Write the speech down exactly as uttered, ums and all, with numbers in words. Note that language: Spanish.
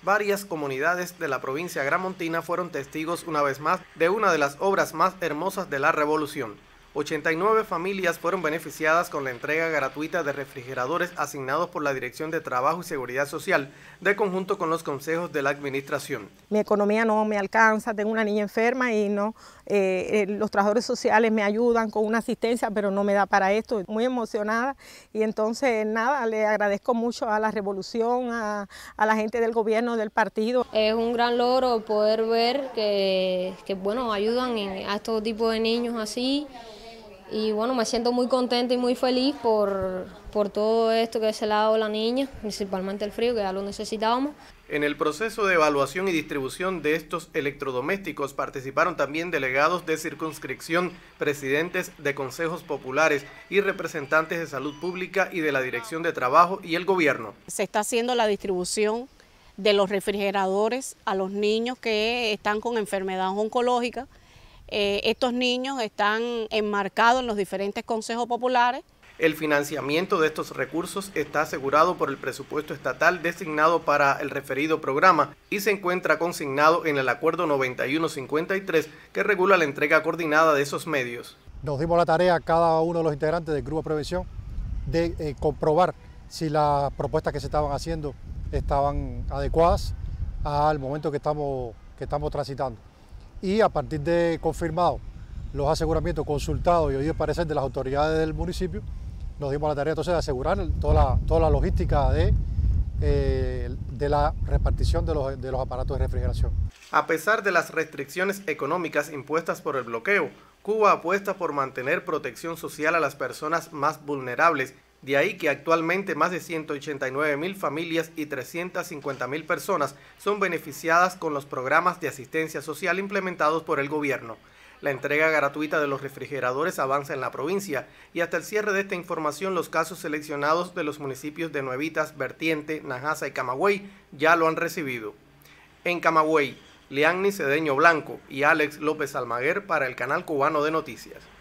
Varias comunidades de la provincia gramontina fueron testigos una vez más de una de las obras más hermosas de la revolución. ochenta y nueve familias fueron beneficiadas con la entrega gratuita de refrigeradores asignados por la Dirección de Trabajo y Seguridad Social, de conjunto con los consejos de la administración. Mi economía no me alcanza, tengo una niña enferma y no, eh, los trabajadores sociales me ayudan con una asistencia, pero no me da para esto. Muy emocionada y entonces nada, le agradezco mucho a la revolución, a, a la gente del gobierno, del partido. Es un gran logro poder ver que, que bueno, ayudan a estos tipos de niños así. Y bueno, me siento muy contenta y muy feliz por, por todo esto que se le ha dado a la niña, principalmente el frío, que ya lo necesitábamos. En el proceso de evaluación y distribución de estos electrodomésticos participaron también delegados de circunscripción, presidentes de consejos populares y representantes de salud pública y de la Dirección de Trabajo y el gobierno. Se está haciendo la distribución de los refrigeradores a los niños que están con enfermedad oncológica. Eh, estos niños están enmarcados en los diferentes consejos populares. El financiamiento de estos recursos está asegurado por el presupuesto estatal designado para el referido programa y se encuentra consignado en el Acuerdo noventa y uno cincuenta y tres que regula la entrega coordinada de esos medios. Nos dimos la tarea, cada uno de los integrantes del Grupo de Prevención, de eh, comprobar si las propuestas que se estaban haciendo estaban adecuadas al momento que estamos, que estamos transitando. Y a partir de confirmados los aseguramientos consultados y oído parecer de las autoridades del municipio, nos dimos la tarea entonces de asegurar toda la, toda la logística de, eh, de la repartición de los, de los aparatos de refrigeración. A pesar de las restricciones económicas impuestas por el bloqueo, Cuba apuesta por mantener protección social a las personas más vulnerables. De ahí que actualmente más de ciento ochenta y nueve mil familias y trescientas cincuenta mil personas son beneficiadas con los programas de asistencia social implementados por el gobierno. La entrega gratuita de los refrigeradores avanza en la provincia y hasta el cierre de esta información los casos seleccionados de los municipios de Nuevitas, Vertiente, Najasa y Camagüey ya lo han recibido. En Camagüey, Leanny Cedeño Blanco y Alex López Almaguer para el Canal Cubano de Noticias.